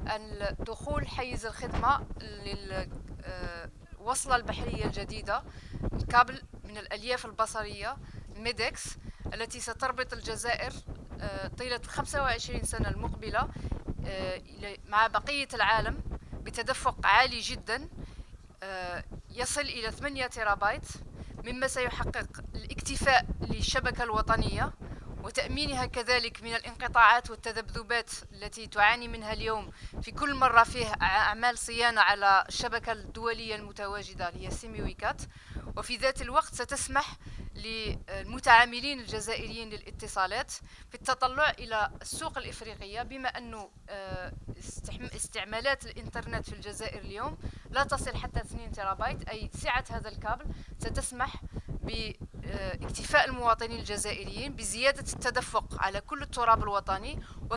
دخول حيز الخدمة للوصلة البحرية الجديدة، كابل من الألياف البصرية ميدكس التي ستربط الجزائر طيلة 25 سنة المقبلة مع بقية العالم بتدفق عالي جدا يصل إلى 8 تيرابايت، مما سيحقق الاكتفاء للشبكة الوطنية وتأمينها كذلك من الانقطاعات والتذبذبات التي تعاني منها اليوم في كل مرة فيه أعمال صيانة على الشبكة الدولية المتواجدة اللي هي سيميويكات. وفي ذات الوقت ستسمح للمتعاملين الجزائريين للاتصالات في التطلع إلى السوق الإفريقية، بما أن استعمالات الإنترنت في الجزائر اليوم لا تصل حتى 2 تيرابايت، أي سعة هذا الكابل ستسمح باكتفاء المواطنين الجزائريين بزيادة التدفق على كل التراب الوطني